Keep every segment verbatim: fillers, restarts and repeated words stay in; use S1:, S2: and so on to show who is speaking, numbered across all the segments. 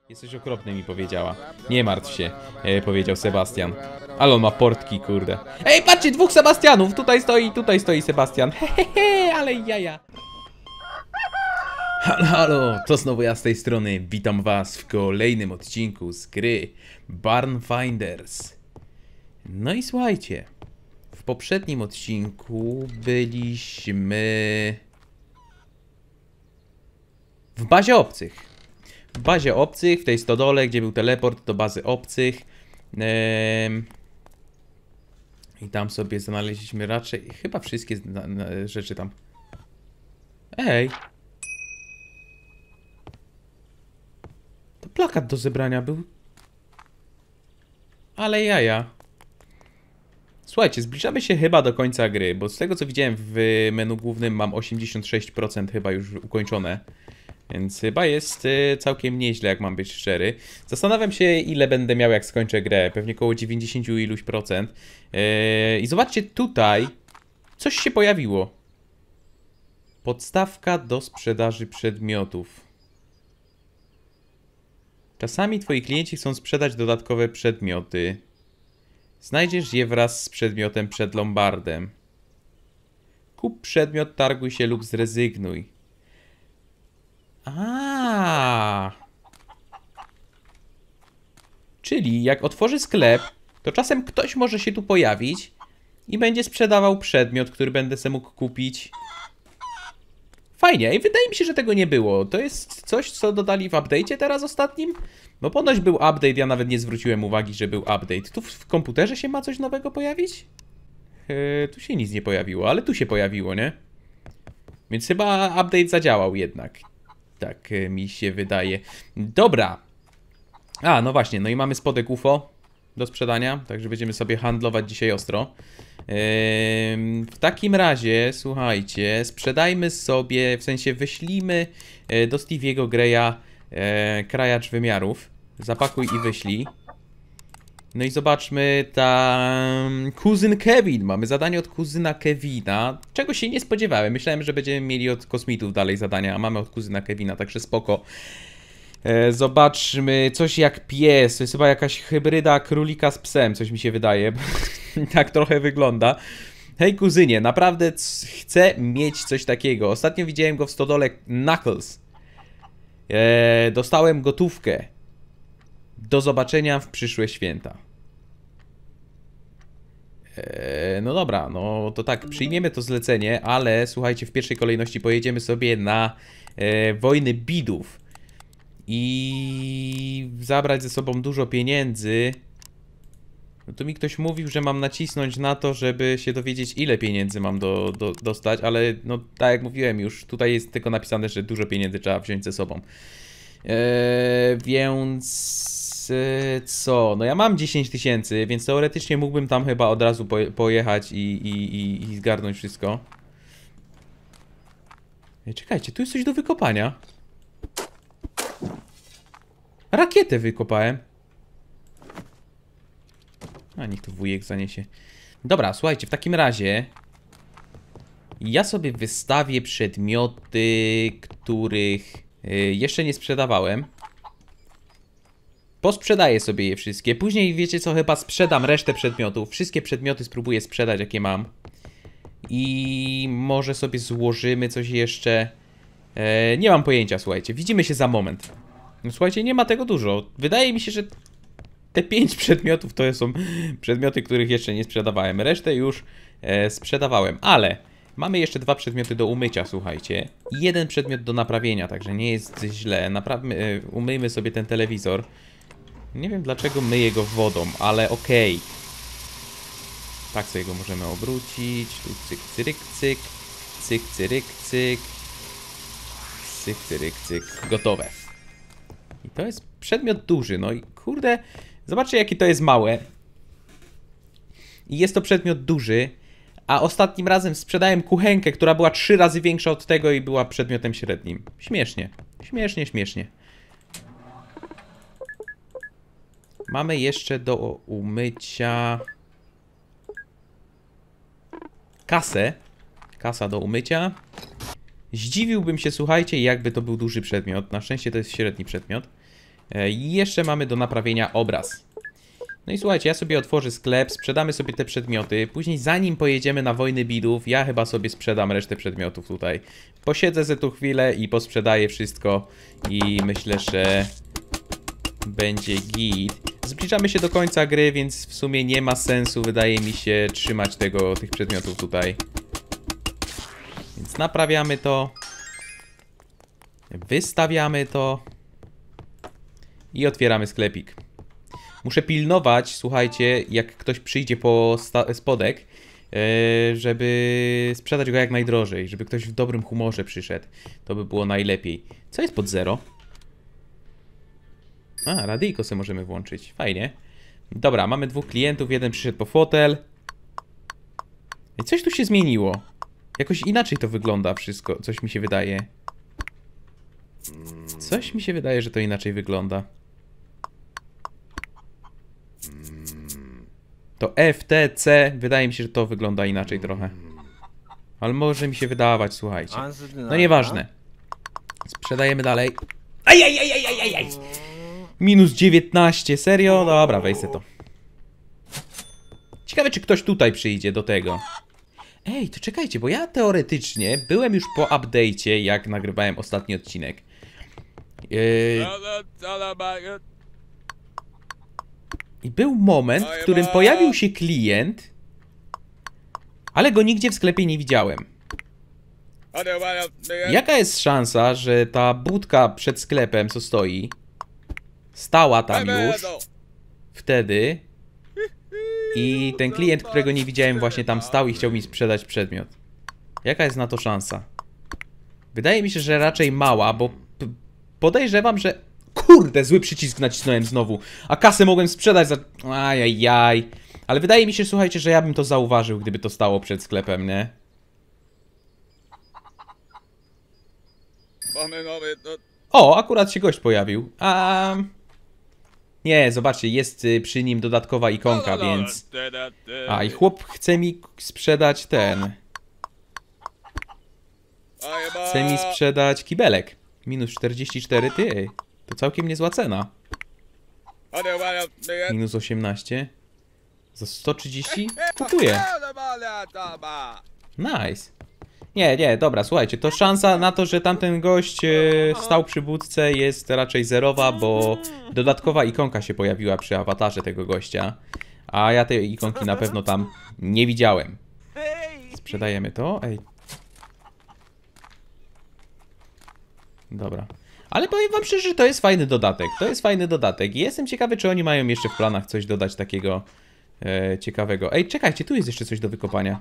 S1: Jesteś okropny, mi powiedziała. Nie martw się, e, powiedział Sebastian. Ale on ma portki, kurde. Ej, patrzcie, dwóch Sebastianów! Tutaj stoi, tutaj stoi Sebastian. Hehehe, ale jaja. Halo, halo, to znowu ja z tej strony. Witam was w kolejnym odcinku z gry Barn Finders. No i słuchajcie. W poprzednim odcinku byliśmy w bazie obcych. W bazie obcych, w tej stodole, gdzie był teleport do bazy obcych. Ehm, I tam sobie znaleźliśmy raczej chyba wszystkie rzeczy tam. Ej! To plakat do zebrania był. Ale jaja. Słuchajcie, zbliżamy się chyba do końca gry, bo z tego co widziałem w menu głównym mam osiemdziesiąt sześć procent chyba już ukończone. Więc chyba jest y, całkiem nieźle, jak mam być szczery. Zastanawiam się, ile będę miał, jak skończę grę. Pewnie około dziewięćdziesiąt iluś procent. Yy, I zobaczcie, tutaj coś się pojawiło. Podstawka do sprzedaży przedmiotów. Czasami twoi klienci chcą sprzedać dodatkowe przedmioty. Znajdziesz je wraz z przedmiotem przed lombardem. Kup przedmiot, targuj się lub zrezygnuj. A. Czyli jak otworzy sklep, to czasem ktoś może się tu pojawić i będzie sprzedawał przedmiot, który będę sobie mógł kupić. Fajnie, i wydaje mi się, że tego nie było. To jest coś, co dodali w update'cie teraz ostatnim? Bo ponoć był update, ja nawet nie zwróciłem uwagi, że był update. Tu w komputerze się ma coś nowego pojawić? Yy, tu się nic nie pojawiło, ale tu się pojawiło, nie? Więc chyba update zadziałał jednak. Tak mi się wydaje. Dobra. A, no właśnie, no i mamy spodek U F O do sprzedania, także będziemy sobie handlować dzisiaj ostro. Yy, w takim razie, słuchajcie, sprzedajmy sobie, w sensie wyślijmy do Stevie'ego Greya yy, krajacz wymiarów. Zapakuj i wyślij. No i zobaczmy, tam kuzyn Kevin. Mamy zadanie od kuzyna Kevina. Czego się nie spodziewałem. Myślałem, że będziemy mieli od kosmitów dalej zadania, a mamy od kuzyna Kevina, także spoko. E, zobaczmy, coś jak pies. To jest chyba jakaś hybryda królika z psem, coś mi się wydaje. Tak trochę wygląda. Hej kuzynie, naprawdę chcę mieć coś takiego. Ostatnio widziałem go w stodole Knuckles. E, dostałem gotówkę. Do zobaczenia w przyszłe święta. Eee, no dobra, no to tak, przyjmiemy to zlecenie, ale słuchajcie, w pierwszej kolejności pojedziemy sobie na e, wojny bidów. I zabrać ze sobą dużo pieniędzy. No tu mi ktoś mówił, że mam nacisnąć na to, żeby się dowiedzieć, ile pieniędzy mam do, do, dostać, ale no tak jak mówiłem już, tutaj jest tylko napisane, że dużo pieniędzy trzeba wziąć ze sobą. Eee, więc... Co? No ja mam dziesięć tysięcy, więc teoretycznie mógłbym tam chyba od razu poje pojechać i, i, i, i zgarnąć wszystko. Ej, czekajcie, tu jest coś do wykopania. Rakietę wykopałem. A niech to wujek zaniesie. Dobra, słuchajcie, w takim razie ja sobie wystawię przedmioty, których jeszcze nie sprzedawałem. Posprzedaję sobie je wszystkie. Później wiecie co, chyba sprzedam resztę przedmiotów. Wszystkie przedmioty spróbuję sprzedać, jakie mam. I może sobie złożymy coś jeszcze. E, nie mam pojęcia, słuchajcie. Widzimy się za moment. No, słuchajcie, nie ma tego dużo. Wydaje mi się, że te pięć przedmiotów to są przedmioty, których jeszcze nie sprzedawałem. Resztę już e, sprzedawałem, ale mamy jeszcze dwa przedmioty do umycia, słuchajcie. I jeden przedmiot do naprawienia, także nie jest źle. Naprawmy, e, umyjmy sobie ten telewizor. Nie wiem dlaczego myję go wodą, ale okej. Okay. Tak sobie go możemy obrócić. Tu cyk, cyryk, cyk. Cyk, cyryk, cyk. Cyk, cyryk, cyk. Gotowe. I to jest przedmiot duży. No i kurde, zobaczcie jakie to jest małe. I jest to przedmiot duży. A ostatnim razem sprzedałem kuchenkę, która była trzy razy większa od tego i była przedmiotem średnim. Śmiesznie. Śmiesznie, śmiesznie. Mamy jeszcze do umycia kasę. Kasa do umycia. Zdziwiłbym się, słuchajcie, jakby to był duży przedmiot. Na szczęście to jest średni przedmiot. E, I jeszcze mamy do naprawienia obraz. No i słuchajcie, ja sobie otworzę sklep, sprzedamy sobie te przedmioty. Później zanim pojedziemy na wojny bidów, ja chyba sobie sprzedam resztę przedmiotów tutaj. Posiedzę ze tu chwilę i posprzedaję wszystko. I myślę, że będzie git. Zbliżamy się do końca gry, więc w sumie nie ma sensu, wydaje mi się, trzymać tego, tych przedmiotów tutaj. Więc naprawiamy to. Wystawiamy to. I otwieramy sklepik. Muszę pilnować, słuchajcie, jak ktoś przyjdzie po spodek, żeby sprzedać go jak najdrożej, żeby ktoś w dobrym humorze przyszedł. To by było najlepiej. Co jest pod zero? A, radyjko sobie możemy włączyć. Fajnie. Dobra, mamy dwóch klientów, jeden przyszedł po fotel. I coś tu się zmieniło. Jakoś inaczej to wygląda wszystko, coś mi się wydaje. Coś mi się wydaje, że to inaczej wygląda. To F, T, C, wydaje mi się, że to wygląda inaczej trochę. Ale może mi się wydawać, słuchajcie. No nieważne. Sprzedajemy dalej. Ajajajajajajaj! Minus dziewiętnaście, serio? Dobra, weź to. Ciekawe, czy ktoś tutaj przyjdzie do tego. Ej, to czekajcie, bo ja teoretycznie byłem już po update'cie, jak nagrywałem ostatni odcinek. Yy... I był moment, w którym pojawił się klient, ale go nigdzie w sklepie nie widziałem. Jaka jest szansa, że ta budka przed sklepem, co stoi, stała tam już wtedy i ten klient, którego nie widziałem, właśnie tam stał i chciał mi sprzedać przedmiot? Jaka jest na to szansa? Wydaje mi się, że raczej mała, bo podejrzewam, że... Kurde, zły przycisk nacisnąłem znowu. A kasę mogłem sprzedać za... Ajajaj. Ale wydaje mi się, słuchajcie, że ja bym to zauważył, gdyby to stało przed sklepem, nie? O, akurat się gość pojawił. A... Nie, zobaczcie, jest przy nim dodatkowa ikonka, więc... A, i chłop chce mi sprzedać ten... Chce mi sprzedać kibelek. Minus czterdzieści cztery, ty. To całkiem niezła cena. Minus osiemnaście. Za sto trzydzieści? Kupuję. Nice. Nie, nie, dobra, słuchajcie, to szansa na to, że tamten gość e, stał przy budce jest raczej zerowa, bo dodatkowa ikonka się pojawiła przy awatarze tego gościa. A ja tej ikonki na pewno tam nie widziałem. Sprzedajemy to. Ej. Dobra. Ale powiem wam szczerze, że to jest fajny dodatek. To jest fajny dodatek. I jestem ciekawy, czy oni mają jeszcze w planach coś dodać takiego e, ciekawego. Ej, czekajcie, tu jest jeszcze coś do wykopania.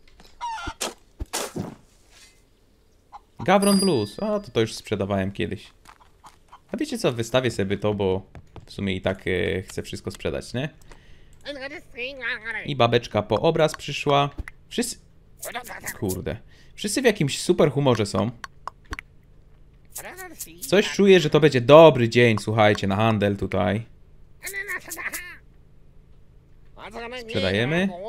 S1: Gavron Blues. A, to to już sprzedawałem kiedyś. A wiecie co, wystawię sobie to, bo w sumie i tak e, chcę wszystko sprzedać, nie? I babeczka po obraz przyszła. Wszyscy... Kurde. Wszyscy w jakimś super humorze są. Coś czuję, że to będzie dobry dzień, słuchajcie, na handel tutaj. Sprzedajemy.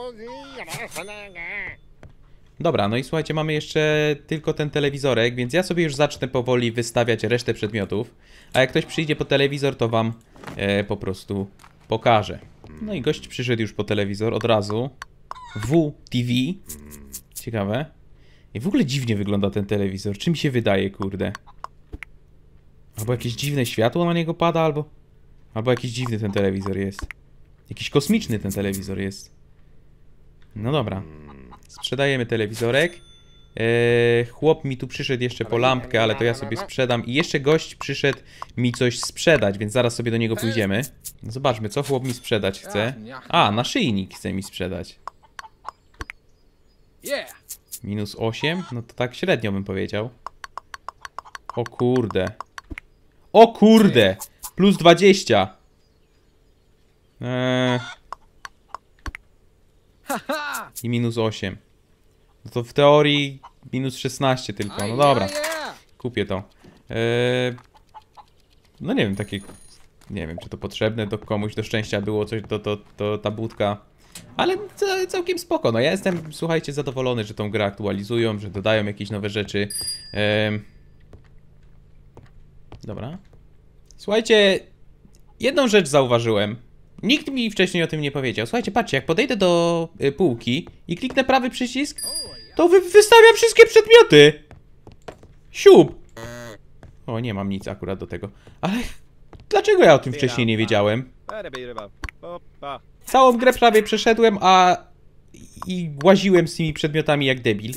S1: Dobra, no i słuchajcie, mamy jeszcze tylko ten telewizorek, więc ja sobie już zacznę powoli wystawiać resztę przedmiotów. A jak ktoś przyjdzie po telewizor, to wam e, po prostu pokażę. No i gość przyszedł już po telewizor od razu. W T V. Ciekawe. I w ogóle dziwnie wygląda ten telewizor. Czy mi się wydaje, kurde? Albo jakieś dziwne światło na niego pada, albo... Albo jakiś dziwny ten telewizor jest. Jakiś kosmiczny ten telewizor jest. No dobra. Sprzedajemy telewizorek. Eee, chłop mi tu przyszedł jeszcze po lampkę, ale to ja sobie sprzedam. I jeszcze gość przyszedł mi coś sprzedać, więc zaraz sobie do niego pójdziemy. Zobaczmy, co chłop mi sprzedać chce. A, naszyjnik chce mi sprzedać. Minus osiem? No to tak średnio bym powiedział. O kurde. O kurde! Plus dwadzieścia. Eee. I minus osiem. No to w teorii minus szesnaście tylko. No dobra. Kupię to. Eee. No nie wiem, takie... Nie wiem, czy to potrzebne do komuś do szczęścia było coś, to, to, to ta budka. Ale całkiem spoko. No ja jestem, słuchajcie, zadowolony, że tą grę aktualizują, że dodają jakieś nowe rzeczy. Eee. Dobra. Słuchajcie, jedną rzecz zauważyłem. Nikt mi wcześniej o tym nie powiedział. Słuchajcie, patrzcie, jak podejdę do y, półki i kliknę prawy przycisk, to wy wystawia wszystkie przedmioty. Siup. O, nie mam nic akurat do tego. Ale dlaczego ja o tym wcześniej nie wiedziałem? Całą grę prawie przeszedłem, a... i łaziłem z tymi przedmiotami jak debil.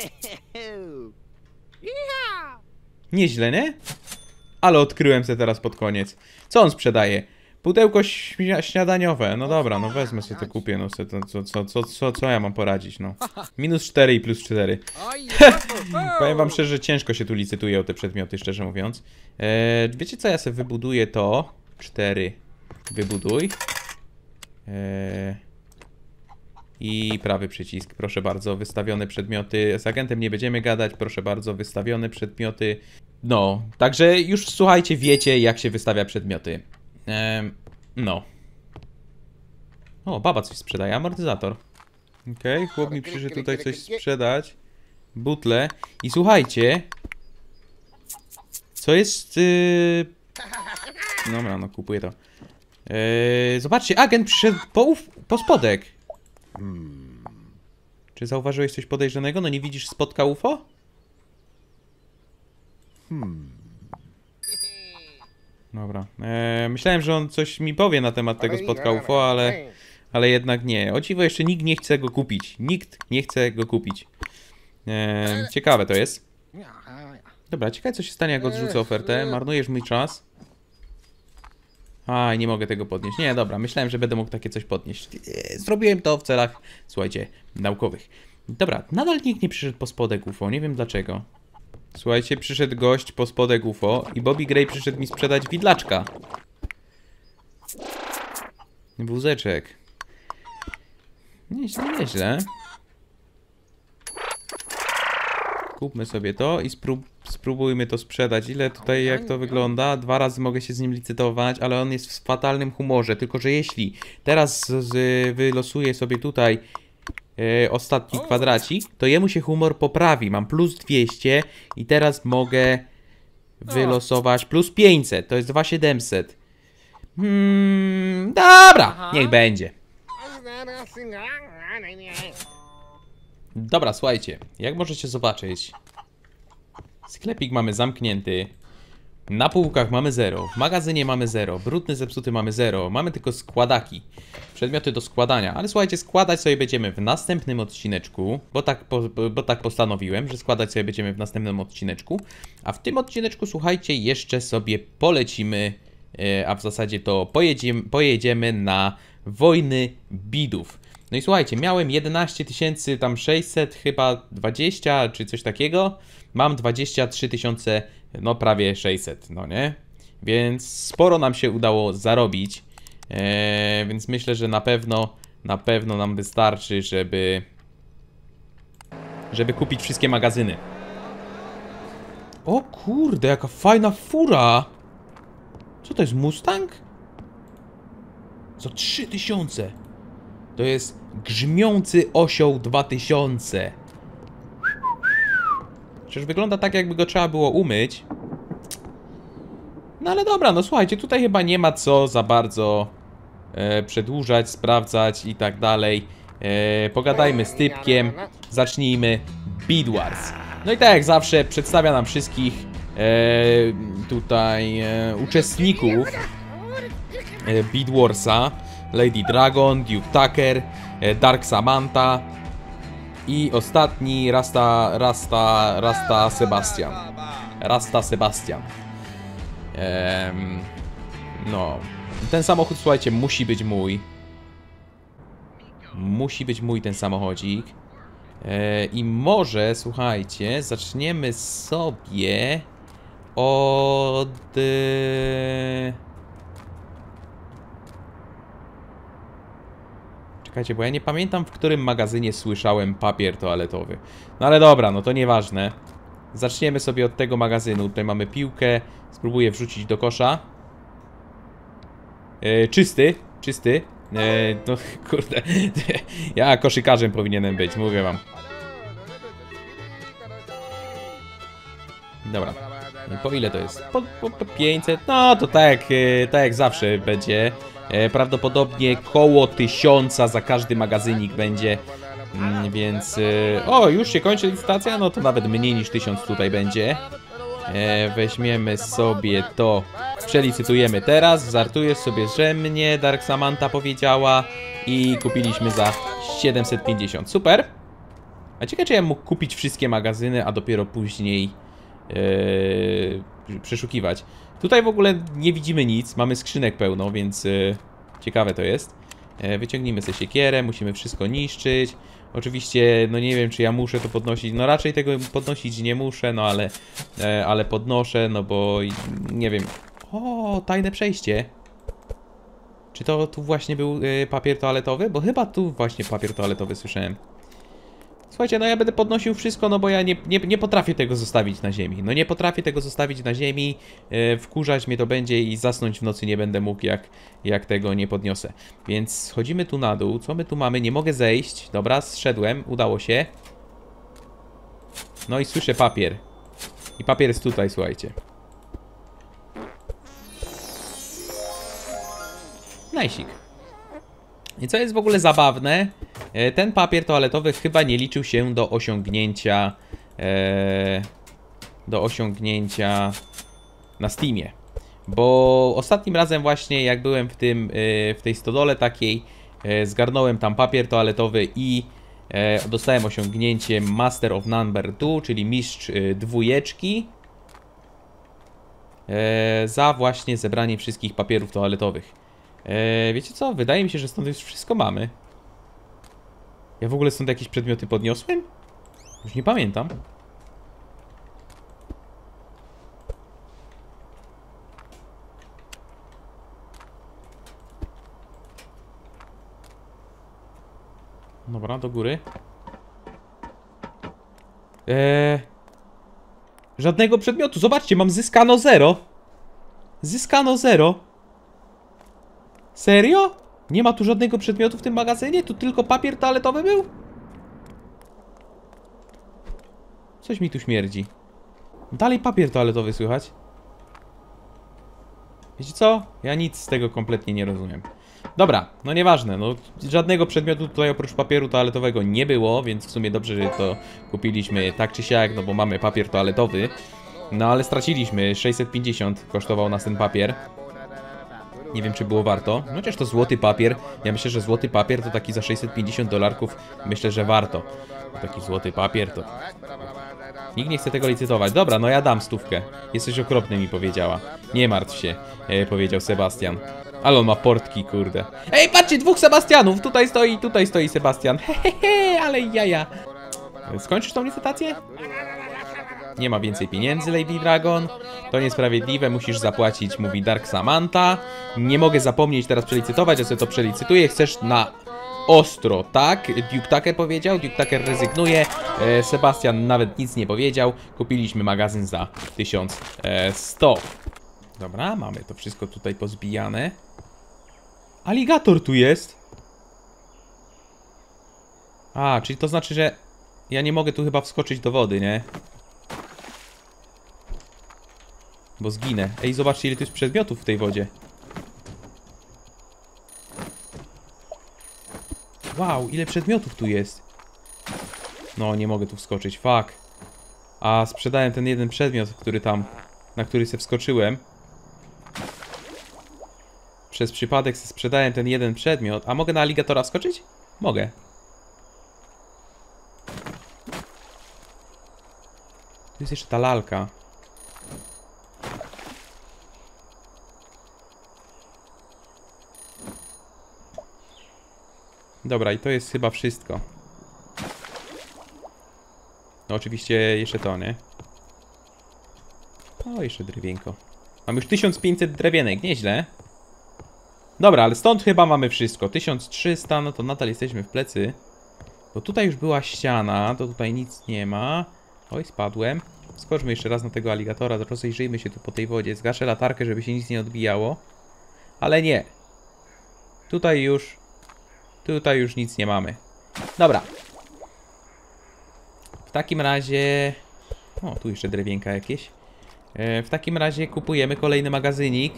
S1: Nieźle, nie? Ale odkryłem se teraz pod koniec. Co on sprzedaje? Pudełko śnia śniadaniowe. No dobra, no wezmę sobie to, kupię. No se to, co, co, co, co, co ja mam poradzić, no. Minus cztery i plus cztery. Powiem wam szczerze, że ciężko się tu licytuje o te przedmioty, szczerze mówiąc. Eee, wiecie co, ja sobie wybuduję to. cztery. Wybuduj. Eee... I prawy przycisk, proszę bardzo, wystawione przedmioty. Z agentem nie będziemy gadać, proszę bardzo, wystawione przedmioty. No, także już słuchajcie, wiecie jak się wystawia przedmioty. Ehm, no. O, baba coś sprzedaje, amortyzator. Okej, okay, chłop mi przyszedł tutaj coś sprzedać. Butle. I słuchajcie. Co jest... Yy... Dobra, no kupuję to. Yy, zobaczcie, agent przyszedł po, uf, po spodek. Hmm. Czy zauważyłeś coś podejrzanego? No nie widzisz spotka U F O? Hmm. Dobra. Eee, myślałem, że on coś mi powie na temat tego spotka U F O, ale, ale jednak nie. O dziwo, jeszcze nikt nie chce go kupić. Nikt nie chce go kupić. Eee, ciekawe to jest. Dobra, ciekawe co się stanie, jak odrzucę ofertę. Marnujesz mój czas. A, nie mogę tego podnieść. Nie, dobra, myślałem, że będę mógł takie coś podnieść. Zrobiłem to w celach, słuchajcie, naukowych. Dobra, nadal nikt nie przyszedł po spodek U F O, nie wiem dlaczego. Słuchajcie, przyszedł gość po spodek U F O i Bobby Gray przyszedł mi sprzedać widlaczka. Wózeczek. Nieźle, nieźle. Kupmy sobie to i sprób spróbujmy to sprzedać. Ile tutaj, jak to wygląda? Dwa razy mogę się z nim licytować, ale on jest w fatalnym humorze. Tylko że jeśli teraz z, wylosuję sobie tutaj e, ostatni kwadracik, to jemu się humor poprawi. Mam plus dwieście i teraz mogę wylosować plus pięćset. To jest dwa tysiące siedemset. Hmm, dobra, niech będzie. Dobra, słuchajcie, jak możecie zobaczyć, sklepik mamy zamknięty, na półkach mamy zero, w magazynie mamy zero, brudny, zepsuty mamy zero, mamy tylko składaki, przedmioty do składania, ale słuchajcie, składać sobie będziemy w następnym odcineczku, bo tak, po, bo tak postanowiłem, że składać sobie będziemy w następnym odcineczku, a w tym odcineczku, słuchajcie, jeszcze sobie polecimy, a w zasadzie to pojedziemy, pojedziemy na wojny bidów. No i słuchajcie, miałem jedenaście tysięcy tam sześćset, chyba dwadzieścia czy coś takiego. Mam dwadzieścia trzy tysiące, no prawie sześćset, no nie? Więc sporo nam się udało zarobić. Eee, więc myślę, że na pewno, na pewno nam wystarczy, żeby... żeby kupić wszystkie magazyny. O kurde, jaka fajna fura! Co to jest, Mustang? Za trzy tysiące. To jest grzmiący osioł dwa tysiące. Przecież wygląda tak, jakby go trzeba było umyć. No ale dobra, no słuchajcie, tutaj chyba nie ma co za bardzo e, przedłużać, sprawdzać i tak dalej. E, pogadajmy z typkiem. Zacznijmy Bid Wars. No i tak jak zawsze przedstawia nam wszystkich e, tutaj e, uczestników e, Bid Warsa. Lady Dragon, Duke Tucker, Dark Samantha i ostatni Rasta, Rasta, Rasta Sebastian. Rasta Sebastian. Ehm, no, ten samochód, słuchajcie, musi być mój. Musi być mój ten samochodzik. E, I może, słuchajcie, zaczniemy sobie od... E, Czekajcie, bo ja nie pamiętam, w którym magazynie słyszałem papier toaletowy. No ale dobra, no to nieważne. Zaczniemy sobie od tego magazynu. Tutaj mamy piłkę. Spróbuję wrzucić do kosza. E, czysty, czysty. E, no kurde. Ja koszykarzem powinienem być, mówię wam. Dobra. I po ile to jest? Po, po, po pięćset? No to tak jak, tak jak zawsze będzie. Prawdopodobnie koło tysiąca za każdy magazynik będzie. Więc... O, już się kończy licytacja? No to nawet mniej niż tysiąc tutaj będzie. Weźmiemy sobie to. Przelicytujemy teraz. Żartujesz sobie, że mnie Dark Samantha powiedziała. I kupiliśmy za siedemset pięćdziesiąt. Super. A ciekawe, czy ja mógł kupić wszystkie magazyny, a dopiero później yy, przeszukiwać. Tutaj w ogóle nie widzimy nic. Mamy skrzynek pełno, więc yy, ciekawe to jest. Yy, wyciągnijmy sobie siekierę. Musimy wszystko niszczyć. Oczywiście, no nie wiem, czy ja muszę to podnosić. No raczej tego podnosić nie muszę, no ale, yy, ale podnoszę, no bo nie wiem. O, tajne przejście. Czy to tu właśnie był yy, papier toaletowy? Bo chyba tu właśnie papier toaletowy słyszałem. Słuchajcie, no ja będę podnosił wszystko, no bo ja nie, nie, nie potrafię tego zostawić na ziemi. No nie potrafię tego zostawić na ziemi, yy, wkurzać mnie to będzie i zasnąć w nocy nie będę mógł, jak, jak tego nie podniosę. Więc schodzimy tu na dół. Co my tu mamy? Nie mogę zejść. Dobra, zszedłem, udało się. No i słyszę papier. I papier jest tutaj, słuchajcie. Najsik. I co jest w ogóle zabawne, ten papier toaletowy chyba nie liczył się do osiągnięcia e, do osiągnięcia na Steamie. Bo ostatnim razem właśnie jak byłem w tym e, w tej stodole takiej, e, zgarnąłem tam papier toaletowy i e, dostałem osiągnięcie Master of Number dwa, czyli mistrz e, dwójeczki e, za właśnie zebranie wszystkich papierów toaletowych. Eee, wiecie co? Wydaje mi się, że stąd już wszystko mamy. Ja w ogóle stąd jakieś przedmioty podniosłem? Już nie pamiętam. Dobra, do góry. Eee, żadnego przedmiotu. Zobaczcie, mam zyskano zero. Zyskano zero. Serio? Nie ma tu żadnego przedmiotu w tym magazynie? Tu tylko papier toaletowy był? Coś mi tu śmierdzi. Dalej papier toaletowy słychać. Wiecie co? Ja nic z tego kompletnie nie rozumiem. Dobra, no nieważne, no żadnego przedmiotu tutaj oprócz papieru toaletowego nie było, więc w sumie dobrze, że to kupiliśmy tak czy siak, no bo mamy papier toaletowy. No ale straciliśmy, sześćset pięćdziesiąt kosztował nas ten papier. Nie wiem, czy było warto. No chociaż to złoty papier. Ja myślę, że złoty papier to taki za sześćset pięćdziesiąt dolarków. Myślę, że warto. Taki złoty papier to... Nikt nie chce tego licytować. Dobra, no ja dam stówkę. Jesteś okropny, mi powiedziała. Nie martw się, e, powiedział Sebastian. Ale on ma portki, kurde. Ej, patrzcie, dwóch Sebastianów. Tutaj stoi, tutaj stoi Sebastian. Hehehe, ale jaja. Skończysz tą licytację? Nie ma więcej pieniędzy, Lady Dragon. To niesprawiedliwe, musisz zapłacić, mówi Dark Samantha. Nie mogę zapomnieć teraz przelicytować, ja sobie to przelicytuję. Chcesz na ostro, tak? Duke Tucker powiedział, Duke Tucker rezygnuje. e, Sebastian nawet nic nie powiedział. Kupiliśmy magazyn za tysiąc sto. Dobra, mamy to wszystko tutaj pozbijane. Aligator tu jest. A, czyli to znaczy, że ja nie mogę tu chyba wskoczyć do wody, nie? Bo zginę. Ej, zobaczcie, ile tu jest przedmiotów w tej wodzie. Wow, ile przedmiotów tu jest. No, nie mogę tu wskoczyć, fuck. A sprzedałem ten jeden przedmiot, który tam, na który se wskoczyłem. Przez przypadek se sprzedałem ten jeden przedmiot. A mogę na aligatora wskoczyć? Mogę. Tu jest jeszcze ta lalka. Dobra, i to jest chyba wszystko. No oczywiście jeszcze to, nie? O, jeszcze drewienko. Mam już tysiąc pięćset drewienek, nieźle. Dobra, ale stąd chyba mamy wszystko. tysiąc trzysta, no to nadal jesteśmy w plecy. Bo tutaj już była ściana, to tutaj nic nie ma. Oj, spadłem. Skoczmy jeszcze raz na tego aligatora, rozejrzyjmy się tu po tej wodzie. Zgaszę latarkę, żeby się nic nie odbijało. Ale nie. Tutaj już... Tutaj już nic nie mamy. Dobra. W takim razie... O, tu jeszcze drewienka jakieś. E, w takim razie kupujemy kolejny magazynik.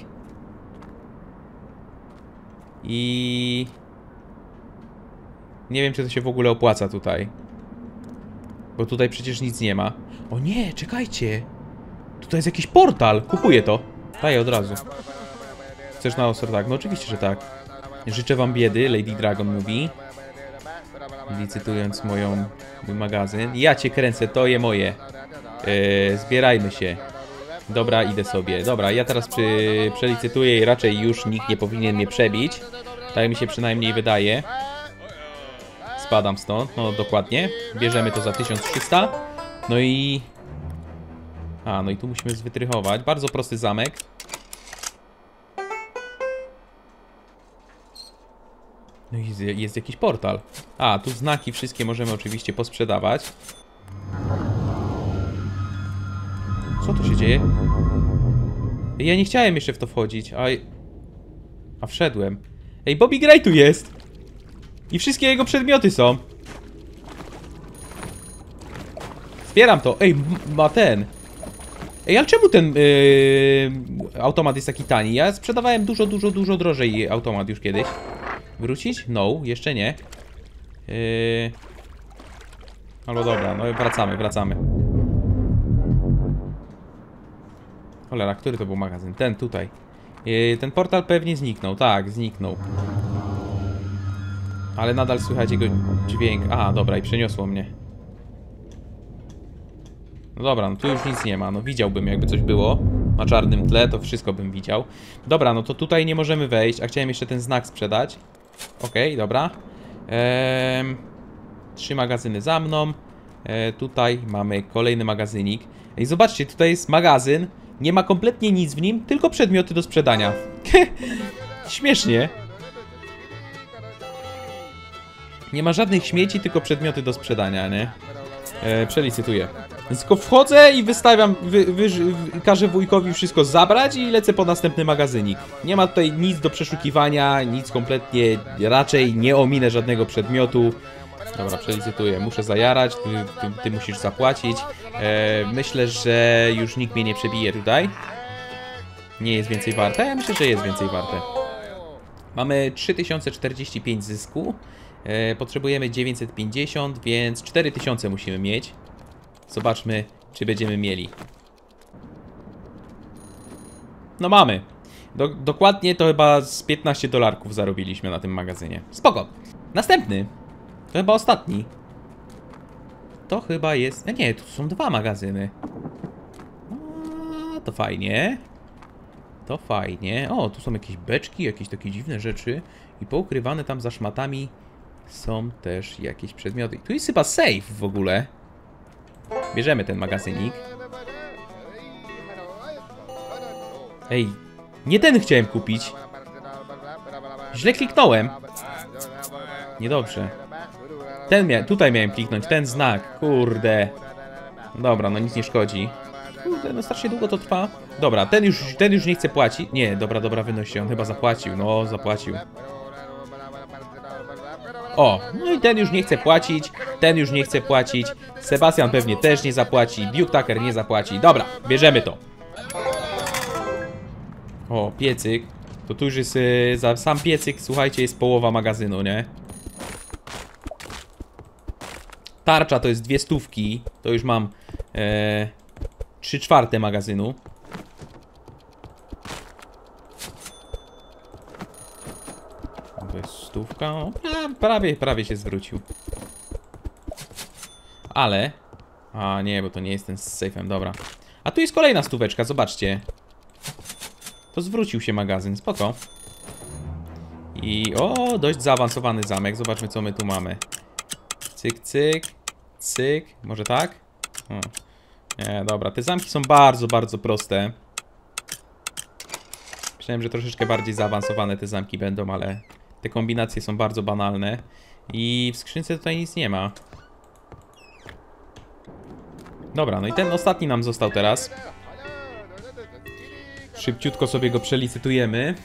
S1: I... nie wiem, czy to się w ogóle opłaca tutaj. Bo tutaj przecież nic nie ma. O nie, czekajcie. Tutaj jest jakiś portal. Kupuję to. Daję od razu. Chcesz na ostro? Tak, no oczywiście, że tak. Życzę wam biedy, Lady Dragon mówi. Licytując moją, mój magazyn. Ja cię kręcę, to je moje. Yy, zbierajmy się. Dobra, idę sobie. Dobra, ja teraz przy, przelicytuję i raczej już nikt nie powinien mnie przebić. Tak mi się przynajmniej wydaje. Spadam stąd, no dokładnie. Bierzemy to za tysiąc trzysta. No i... A, no i tu musimy zwytrychować. Bardzo prosty zamek. No i jest, jest jakiś portal. A, tu znaki wszystkie możemy oczywiście posprzedawać. Co tu się dzieje? Ja nie chciałem jeszcze w to wchodzić, a... A wszedłem. Ej, Bobby Gray tu jest! I wszystkie jego przedmioty są. Zbieram to. Ej, ma ten. Ej, ale czemu ten yy, automat jest taki tani? Ja sprzedawałem dużo, dużo, dużo drożej automat już kiedyś. Wrócić? No, jeszcze nie. Yy... Albo dobra, no wracamy, wracamy. Cholera, który to był magazyn? Ten tutaj. Yy, ten portal pewnie zniknął, tak, zniknął. Ale nadal słychać jego dźwięk. Aha, dobra, i przeniosło mnie. No dobra, no tu już nic nie ma. No widziałbym, jakby coś było na czarnym tle, to wszystko bym widział. Dobra, no to tutaj nie możemy wejść, a chciałem jeszcze ten znak sprzedać. Okej, okay, dobra. Eee, trzy magazyny za mną. Eee, tutaj mamy kolejny magazynik. I zobaczcie, tutaj jest magazyn. Nie ma kompletnie nic w nim, tylko przedmioty do sprzedania. Śmiesznie. Nie ma żadnych śmieci, tylko przedmioty do sprzedania, nie? E, przelicytuję. Więc tylko wchodzę i wystawiam, wy, wy, wy, każę wujkowi wszystko zabrać i lecę po następny magazynik. Nie ma tutaj nic do przeszukiwania, nic kompletnie, raczej nie ominę żadnego przedmiotu. Dobra, przelicytuję. Muszę zajarać, ty, ty, ty musisz zapłacić. E, myślę, że już nikt mnie nie przebije tutaj. Nie jest więcej warte? Ja myślę, że jest więcej warte. Mamy trzy tysiące czterdzieści pięć zysku. E, potrzebujemy dziewięćset pięćdziesiąt, więc cztery tysiące musimy mieć. Zobaczmy, czy będziemy mieli. No mamy. Do, dokładnie to chyba z piętnaście dolarków zarobiliśmy na tym magazynie. Spoko. Następny. To chyba ostatni. To chyba jest... Nie, tu są dwa magazyny. A, to fajnie. To fajnie. O, tu są jakieś beczki, jakieś takie dziwne rzeczy. I poukrywane tam za szmatami są też jakieś przedmioty. Tu jest chyba safe w ogóle. Bierzemy ten magazynik. Ej, nie ten chciałem kupić. Źle kliknąłem. Niedobrze. Ten mia tutaj miałem kliknąć, ten znak. Kurde. Dobra, no nic nie szkodzi. Kurde, no strasznie długo to trwa. Dobra, ten już, ten już nie chce płacić. Nie, dobra, dobra, wynoś się. On chyba zapłacił. No, zapłacił. O, no i ten już nie chce płacić. Ten już nie chce płacić. Sebastian pewnie też nie zapłaci. Duke Tucker nie zapłaci. Dobra, bierzemy to. O, piecyk. To tu już jest, yy, za sam piecyk, słuchajcie, jest połowa magazynu, nie? Tarcza to jest dwie stówki. To już mam e, trzy czwarte magazynu. To jest stówka. O, prawie, prawie się zwrócił. Ale... A nie, bo to nie jest ten z sejfem, dobra. A tu jest kolejna stóweczka, zobaczcie. To zwrócił się magazyn, spoko. I o, dość zaawansowany zamek. Zobaczmy, co my tu mamy. Cyk, cyk, cyk. Może tak? O. Nie, dobra. Te zamki są bardzo, bardzo proste. Myślałem, że troszeczkę bardziej zaawansowane te zamki będą, ale te kombinacje są bardzo banalne. I w skrzynce tutaj nic nie ma. Dobra, no i ten ostatni nam został teraz. Szybciutko sobie go przelicytujemy.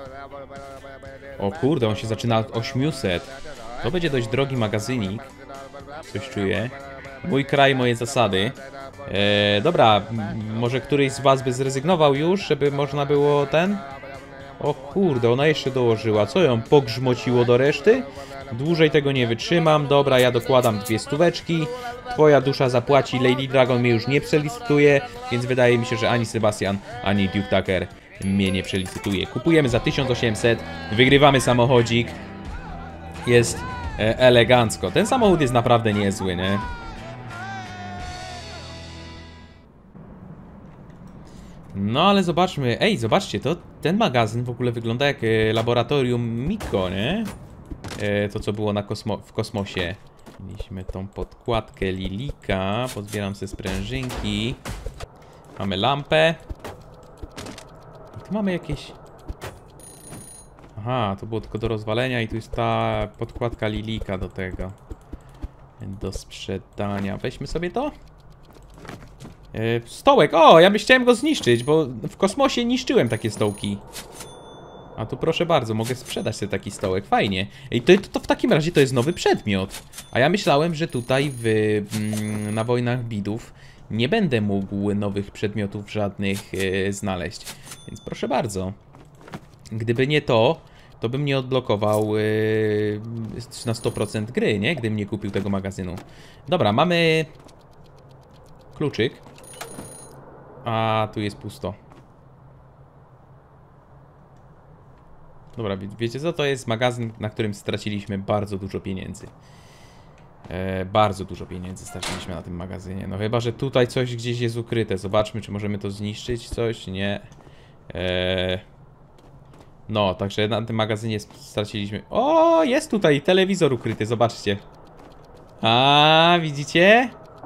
S1: O kurde, on się zaczyna od osiemset. To będzie dość drogi magazynik. Coś czuję. Mój kraj, moje zasady. E, dobra, może któryś z was by zrezygnował już, żeby można było ten... O kurde, ona jeszcze dołożyła. Co ją pogrzmociło do reszty? Dłużej tego nie wytrzymam. Dobra, ja dokładam dwie stóweczki. Twoja dusza zapłaci. Lady Dragon mnie już nie przelicytuje, więc wydaje mi się, że ani Sebastian, ani Duke Tucker mnie nie przelicytuje. Kupujemy za tysiąc osiemset. Wygrywamy samochodzik. Jest e, elegancko. Ten samochód jest naprawdę niezły, nie? No ale zobaczmy, ej, zobaczcie, to ten magazyn w ogóle wygląda jak e, laboratorium Miko, nie? E, to co było na kosmo w kosmosie. Mieliśmy tą podkładkę Lilika, pozbieram sobie sprężynki. Mamy lampę. I tu mamy jakieś... Aha, to było tylko do rozwalenia i tu jest ta podkładka Lilika do tego. Do sprzedania. Weźmy sobie to. Yy, stołek, o, ja byś chciałem go zniszczyć, bo w kosmosie niszczyłem takie stołki. A tu proszę bardzo, mogę sprzedać sobie taki stołek, fajnie. I to, to, to w takim razie to jest nowy przedmiot. A ja myślałem, że tutaj w, mm, na wojnach bidów nie będę mógł nowych przedmiotów żadnych yy, znaleźć. Więc proszę bardzo. Gdyby nie to, to bym nie odblokował yy, na sto procent gry, nie? Gdybym nie kupił tego magazynu. Dobra, mamy kluczyk. A, tu jest pusto. Dobra, wiecie co? To jest magazyn, na którym straciliśmy bardzo dużo pieniędzy. E, bardzo dużo pieniędzy straciliśmy na tym magazynie. No chyba, że tutaj coś gdzieś jest ukryte. Zobaczmy, czy możemy to zniszczyć. Coś? Nie. E, no, także na tym magazynie straciliśmy... O, jest tutaj telewizor ukryty, zobaczcie. A, widzicie?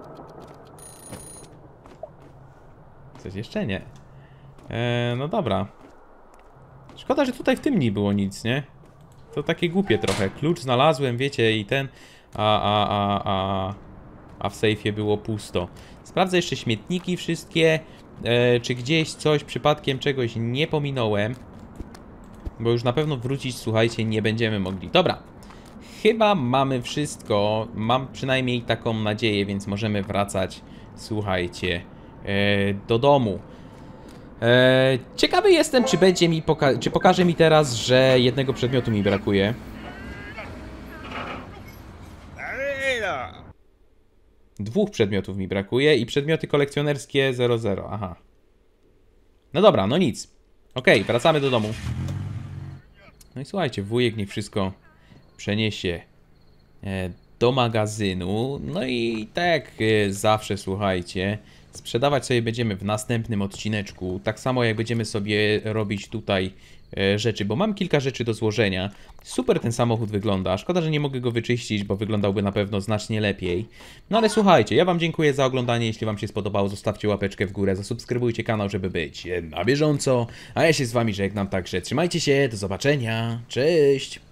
S1: Coś jeszcze nie. E, no dobra. Szkoda, że tutaj w tym nie było nic, nie? To takie głupie trochę. Klucz znalazłem, wiecie, i ten... A, a, a, a... A w sejfie było pusto. Sprawdzę jeszcze śmietniki wszystkie. E, czy gdzieś coś przypadkiem czegoś nie pominąłem. Bo już na pewno wrócić, słuchajcie, nie będziemy mogli. Dobra. Chyba mamy wszystko. Mam przynajmniej taką nadzieję, więc możemy wracać, słuchajcie, e, do domu. Eee, ciekawy jestem, czy będzie mi poka czy pokaże mi teraz, że jednego przedmiotu mi brakuje. Dwóch przedmiotów mi brakuje i przedmioty kolekcjonerskie zero zero. Aha. No dobra, no nic. Okej, okay, wracamy do domu. No i słuchajcie, wujek niech wszystko przeniesie e, do magazynu. No i tak e, zawsze, słuchajcie, sprzedawać sobie będziemy w następnym odcineczku. Tak samo jak będziemy sobie robić tutaj e, rzeczy, bo mam kilka rzeczy do złożenia. Super ten samochód wygląda. Szkoda, że nie mogę go wyczyścić, bo wyglądałby na pewno znacznie lepiej. No ale słuchajcie, ja wam dziękuję za oglądanie. Jeśli wam się spodobało, zostawcie łapeczkę w górę, zasubskrybujcie kanał, żeby być na bieżąco. A ja się z wami żegnam, także trzymajcie się, do zobaczenia. Cześć!